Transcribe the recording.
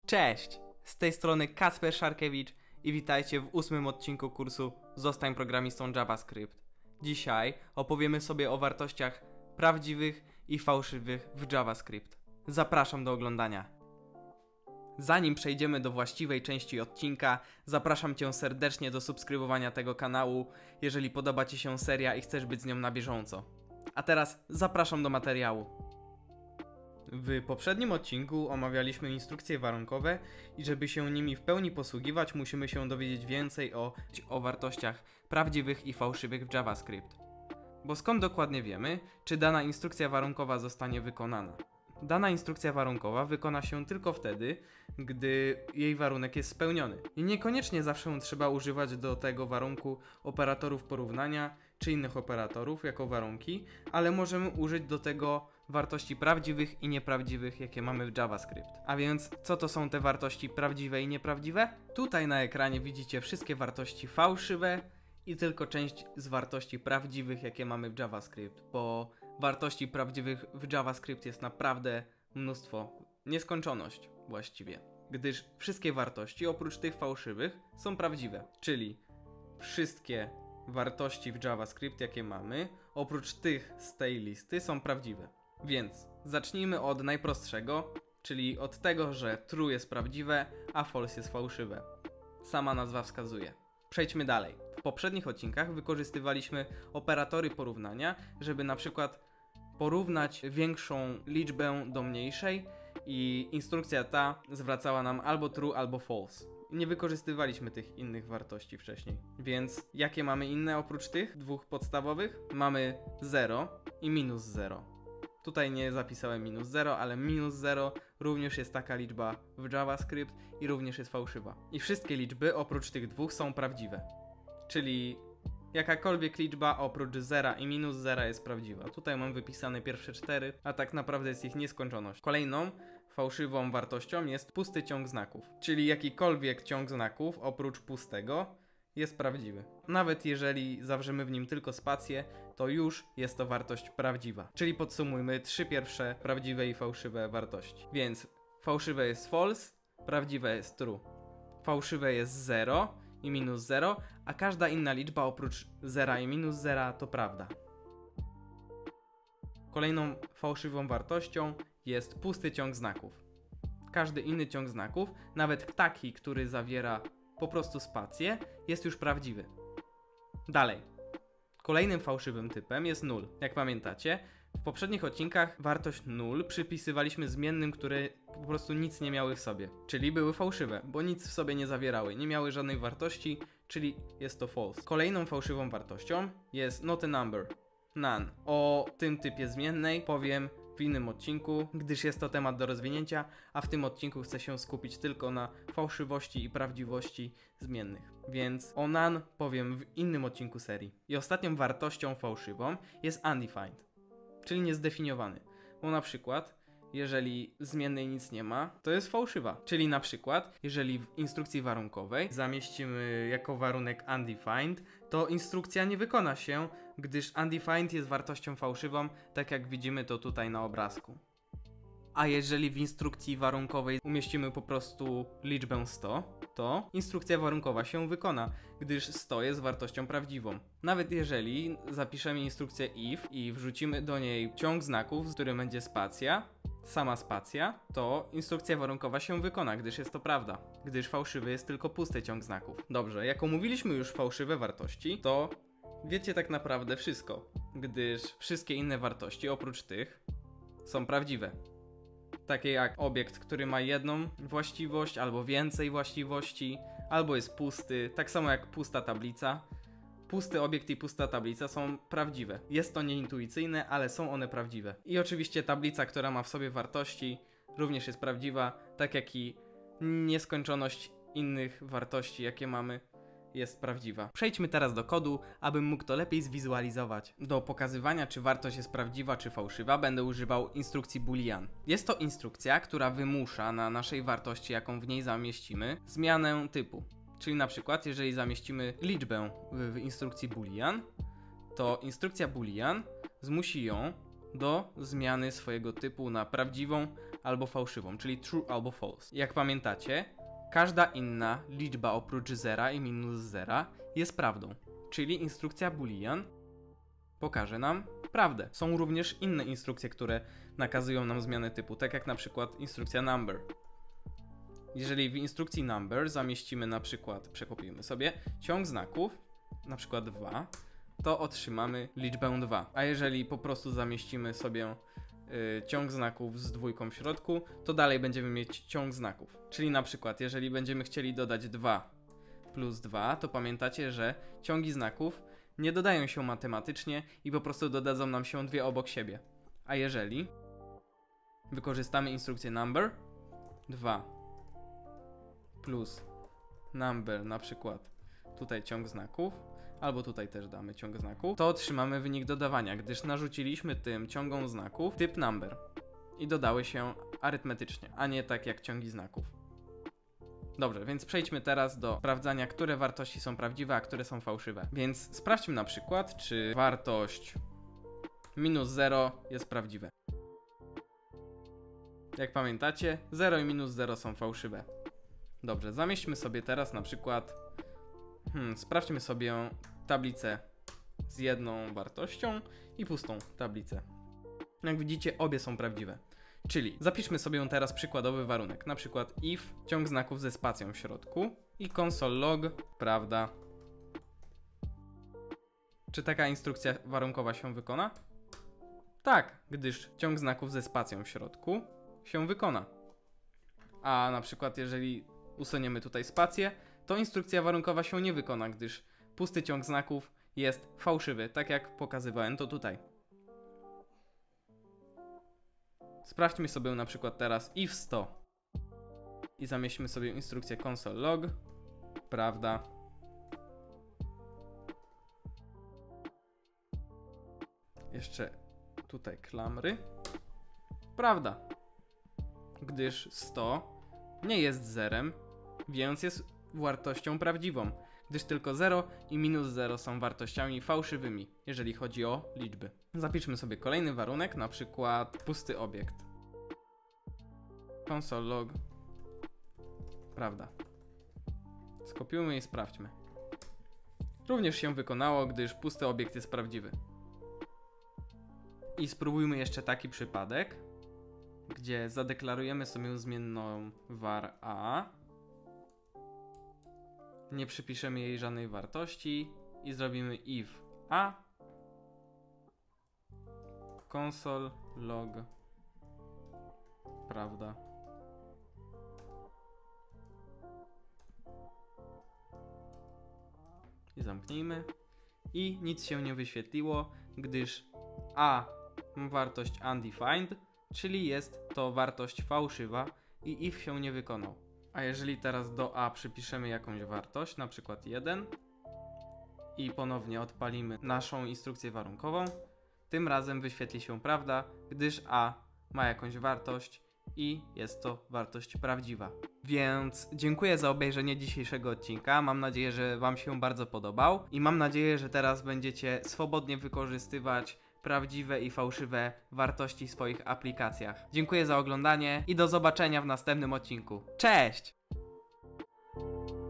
Cześć! Z tej strony Kacper Szarkiewicz i witajcie w 8. odcinku kursu Zostań programistą JavaScript. Dzisiaj opowiemy sobie o wartościach prawdziwych i fałszywych w JavaScript. Zapraszam do oglądania. Zanim przejdziemy do właściwej części odcinka, zapraszam Cię serdecznie do subskrybowania tego kanału, jeżeli podoba Ci się seria i chcesz być z nią na bieżąco. A teraz zapraszam do materiału. W poprzednim odcinku omawialiśmy instrukcje warunkowe i żeby się nimi w pełni posługiwać, musimy się dowiedzieć więcej o wartościach prawdziwych i fałszywych w JavaScript. Bo skąd dokładnie wiemy, czy dana instrukcja warunkowa zostanie wykonana? Dana instrukcja warunkowa wykona się tylko wtedy, gdy jej warunek jest spełniony. I niekoniecznie zawsze trzeba używać do tego warunku operatorów porównania czy innych operatorów jako warunki, ale możemy użyć do tego wartości prawdziwych i nieprawdziwych, jakie mamy w JavaScript. A więc co to są te wartości prawdziwe i nieprawdziwe? Tutaj na ekranie widzicie wszystkie wartości fałszywe i tylko część z wartości prawdziwych, jakie mamy w JavaScript, bo wartości prawdziwych w JavaScript jest naprawdę mnóstwo, nieskończoność właściwie, gdyż wszystkie wartości oprócz tych fałszywych są prawdziwe, czyli wszystkie wartości w JavaScript, jakie mamy, oprócz tych z tej listy są prawdziwe. Więc zacznijmy od najprostszego, czyli od tego, że true jest prawdziwe, a false jest fałszywe. Sama nazwa wskazuje. Przejdźmy dalej. W poprzednich odcinkach wykorzystywaliśmy operatory porównania, żeby na przykład porównać większą liczbę do mniejszej i instrukcja ta zwracała nam albo true, albo false. Nie wykorzystywaliśmy tych innych wartości wcześniej. Więc jakie mamy inne oprócz tych dwóch podstawowych? Mamy 0 i minus 0. Tutaj nie zapisałem minus 0, ale minus 0 również jest taka liczba w JavaScript i również jest fałszywa. I wszystkie liczby oprócz tych dwóch są prawdziwe. Czyli jakakolwiek liczba oprócz 0 i minus 0 jest prawdziwa. Tutaj mam wypisane pierwsze 4, a tak naprawdę jest ich nieskończoność. Kolejną fałszywą wartością jest pusty ciąg znaków. Czyli jakikolwiek ciąg znaków oprócz pustego jest prawdziwy. Nawet jeżeli zawrzemy w nim tylko spację, to już jest to wartość prawdziwa. Czyli podsumujmy 3 pierwsze prawdziwe i fałszywe wartości. Więc fałszywe jest false, prawdziwe jest true. Fałszywe jest 0 i minus 0, a każda inna liczba oprócz 0 i minus 0 to prawda. Kolejną fałszywą wartością jest pusty ciąg znaków. Każdy inny ciąg znaków, nawet taki, który zawiera po prostu spację, jest już prawdziwy. Dalej. Kolejnym fałszywym typem jest null. Jak pamiętacie, w poprzednich odcinkach wartość null przypisywaliśmy zmiennym, które po prostu nic nie miały w sobie. Czyli były fałszywe, bo nic w sobie nie zawierały, nie miały żadnej wartości, czyli jest to false. Kolejną fałszywą wartością jest not a number. None. O tym typie zmiennej powiem w innym odcinku, gdyż jest to temat do rozwinięcia, a w tym odcinku chcę się skupić tylko na fałszywości i prawdziwości zmiennych. Więc o none powiem w innym odcinku serii. I ostatnią wartością fałszywą jest undefined, czyli niezdefiniowany. Bo na przykład, jeżeli w zmiennej nic nie ma, to jest fałszywa. Czyli na przykład, jeżeli w instrukcji warunkowej zamieścimy jako warunek undefined, to instrukcja nie wykona się, gdyż undefined jest wartością fałszywą, tak jak widzimy to tutaj na obrazku. A jeżeli w instrukcji warunkowej umieścimy po prostu liczbę 100, to instrukcja warunkowa się wykona, gdyż 100 jest wartością prawdziwą. Nawet jeżeli zapiszemy instrukcję if i wrzucimy do niej ciąg znaków, z którym będzie spacja, sama spacja, to instrukcja warunkowa się wykona, gdyż jest to prawda, gdyż fałszywy jest tylko pusty ciąg znaków. Dobrze, jak omówiliśmy już fałszywe wartości, to wiecie tak naprawdę wszystko, gdyż wszystkie inne wartości oprócz tych są prawdziwe. Takie jak obiekt, który ma jedną właściwość albo więcej właściwości, albo jest pusty, tak samo jak pusta tablica. Pusty obiekt i pusta tablica są prawdziwe. Jest to nieintuicyjne, ale są one prawdziwe. I oczywiście tablica, która ma w sobie wartości, również jest prawdziwa, tak jak i nieskończoność innych wartości, jakie mamy, jest prawdziwa. Przejdźmy teraz do kodu, abym mógł to lepiej zwizualizować. Do pokazywania, czy wartość jest prawdziwa, czy fałszywa, będę używał instrukcji boolean. Jest to instrukcja, która wymusza na naszej wartości, jaką w niej zamieścimy, zmianę typu. Czyli na przykład, jeżeli zamieścimy liczbę w instrukcji boolean, to instrukcja boolean zmusi ją do zmiany swojego typu na prawdziwą albo fałszywą, czyli true albo false. Jak pamiętacie, każda inna liczba oprócz zera i minus zera jest prawdą, czyli instrukcja boolean pokaże nam prawdę. Są również inne instrukcje, które nakazują nam zmianę typu, tak jak na przykład instrukcja number. Jeżeli w instrukcji number zamieścimy na przykład, przekopiujmy sobie, ciąg znaków, na przykład 2, to otrzymamy liczbę 2. A jeżeli po prostu zamieścimy sobie ciąg znaków z dwójką w środku, to dalej będziemy mieć ciąg znaków. Czyli na przykład, jeżeli będziemy chcieli dodać 2 plus 2, to pamiętacie, że ciągi znaków nie dodają się matematycznie i po prostu dodadzą nam się dwie obok siebie. A jeżeli wykorzystamy instrukcję number, 2 plus number, na przykład tutaj ciąg znaków, albo tutaj też damy ciąg znaków, to otrzymamy wynik dodawania, gdyż narzuciliśmy tym ciągom znaków typ number i dodały się arytmetycznie, a nie tak jak ciągi znaków. Dobrze, więc przejdźmy teraz do sprawdzania, które wartości są prawdziwe, a które są fałszywe. Więc sprawdźmy na przykład, czy wartość minus 0 jest prawdziwe. Jak pamiętacie, 0 i minus 0 są fałszywe. Dobrze, zamieśćmy sobie teraz na przykład sprawdźmy sobie tablicę z jedną wartością i pustą tablicę. Jak widzicie, obie są prawdziwe. Czyli zapiszmy sobie teraz przykładowy warunek, na przykład if, ciąg znaków ze spacją w środku i console.log, prawda. Czy taka instrukcja warunkowa się wykona? Tak, gdyż ciąg znaków ze spacją w środku się wykona. A na przykład jeżeli usuniemy tutaj spację, to instrukcja warunkowa się nie wykona, gdyż pusty ciąg znaków jest fałszywy, tak jak pokazywałem to tutaj. Sprawdźmy sobie na przykład teraz if 100 i zamieśćmy sobie instrukcję console.log, prawda. Jeszcze tutaj klamry, prawda, gdyż 100 nie jest zerem, więc jest wartością prawdziwą, gdyż tylko 0 i minus 0 są wartościami fałszywymi, jeżeli chodzi o liczby. Zapiszmy sobie kolejny warunek, na przykład pusty obiekt. Console.log, prawda. Skopiujmy i sprawdźmy. Również się wykonało, gdyż pusty obiekt jest prawdziwy. I spróbujmy jeszcze taki przypadek, gdzie zadeklarujemy sobie zmienną var a, nie przypiszemy jej żadnej wartości i zrobimy if a console.log, prawda. I zamknijmy. I nic się nie wyświetliło, gdyż a ma wartość undefined, czyli jest to wartość fałszywa i if się nie wykonał. A jeżeli teraz do a przypiszemy jakąś wartość, na przykład 1 i ponownie odpalimy naszą instrukcję warunkową, tym razem wyświetli się prawda, gdyż a ma jakąś wartość i jest to wartość prawdziwa. Więc dziękuję za obejrzenie dzisiejszego odcinka. Mam nadzieję, że Wam się bardzo podobał i mam nadzieję, że teraz będziecie swobodnie wykorzystywać prawdziwe i fałszywe wartości w swoich aplikacjach. Dziękuję za oglądanie i do zobaczenia w następnym odcinku. Cześć!